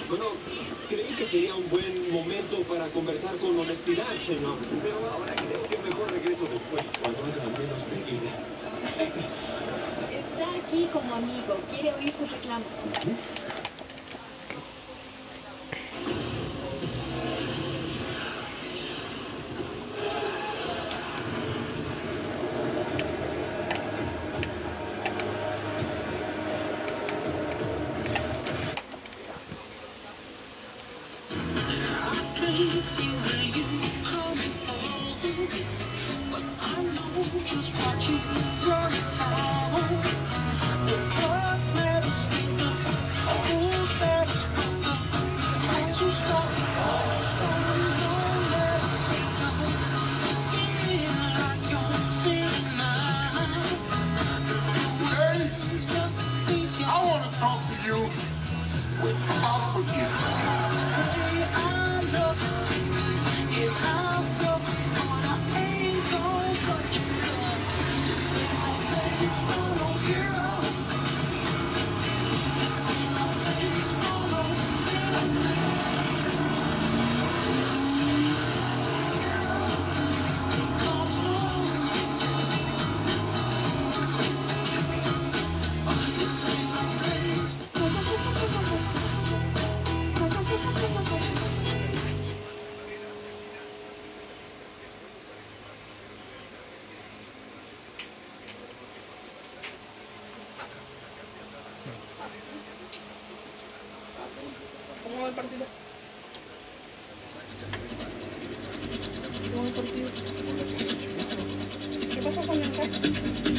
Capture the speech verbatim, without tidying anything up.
Bueno, creí que sería un buen momento para conversar con honestidad, señor. Pero ahora crees que mejor regreso después, cuando es la menos medida. Está aquí como amigo. Quiere oír sus reclamos. ¿Cómo va el partido? ¿Cómo va el partido? ¿Qué pasa con el